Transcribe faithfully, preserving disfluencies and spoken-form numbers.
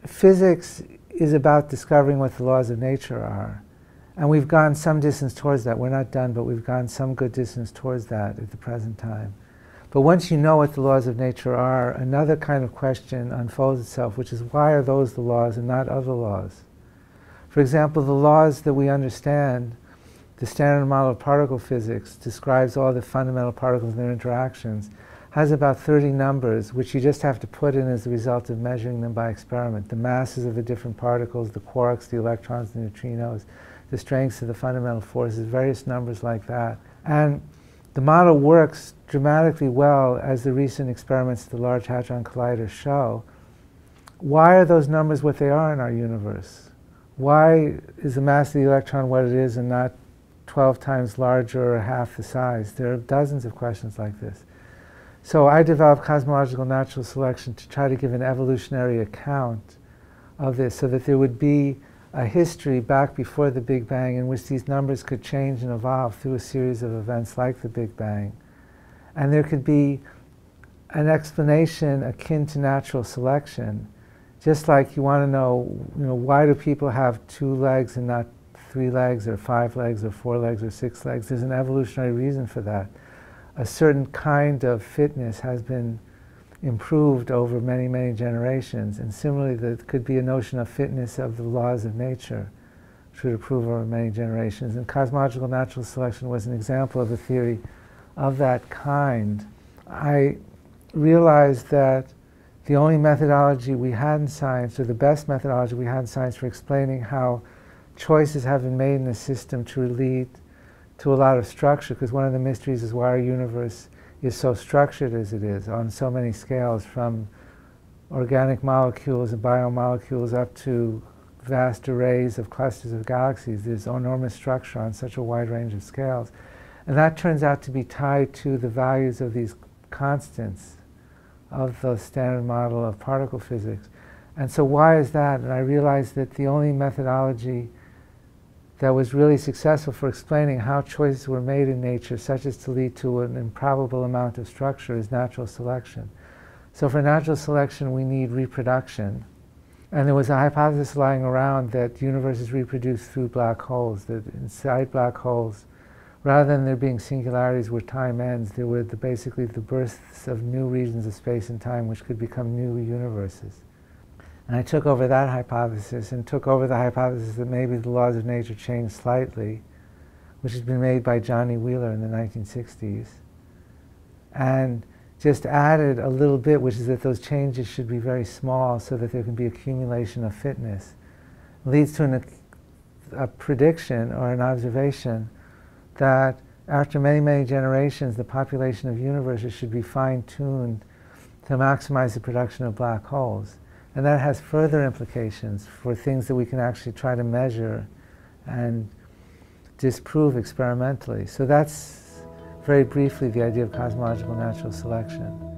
physics is about discovering what the laws of nature are. And we've gone some distance towards that. We're not done, but we've gone some good distance towards that at the present time. But once you know what the laws of nature are, another kind of question unfolds itself, which is why are those the laws and not other laws? For example, the laws that we understand, the Standard Model of Particle Physics describes all the fundamental particles and their interactions, has about thirty numbers, which you just have to put in as a result of measuring them by experiment. The masses of the different particles, the quarks, the electrons, the neutrinos, the strengths of the fundamental forces, various numbers like that. And the model works dramatically well, as the recent experiments at the Large Hadron Collider show. Why are those numbers what they are in our universe? Why is the mass of the electron what it is and not twelve times larger or half the size? There are dozens of questions like this. So I developed cosmological natural selection to try to give an evolutionary account of this, so that there would be a history back before the Big Bang in which these numbers could change and evolve through a series of events like the Big Bang. And there could be an explanation akin to natural selection, just like you want to know, you know, why do people have two legs and not three legs or five legs or four legs or six legs? There's an evolutionary reason for that. A certain kind of fitness has been improved over many, many generations. And similarly, there could be a notion of fitness of the laws of nature, which would improve over many generations. And cosmological natural selection was an example of a theory of that kind. I realized that the only methodology we had in science, or the best methodology we had in science for explaining how choices have been made in the system to lead to a lot of structure, because one of the mysteries is why our universe is so structured as it is on so many scales, from organic molecules and biomolecules up to vast arrays of clusters of galaxies. There's enormous structure on such a wide range of scales. And that turns out to be tied to the values of these constants of the Standard Model of Particle Physics. And so why is that? And I realized that the only methodology that was really successful for explaining how choices were made in nature, such as to lead to an improbable amount of structure, is natural selection. So for natural selection, we need reproduction. And there was a hypothesis lying around that universes reproduce through black holes, that inside black holes, rather than there being singularities where time ends, there were the, basically the births of new regions of space and time which could become new universes. And I took over that hypothesis and took over the hypothesis that maybe the laws of nature change slightly, which has been made by Johnny Wheeler in the nineteen sixties, and just added a little bit, which is that those changes should be very small so that there can be accumulation of fitness. It leads to an, a prediction or an observation that after many, many generations, the population of universes should be fine-tuned to maximize the production of black holes. And that has further implications for things that we can actually try to measure and disprove experimentally. So that's, very briefly, the idea of cosmological natural selection.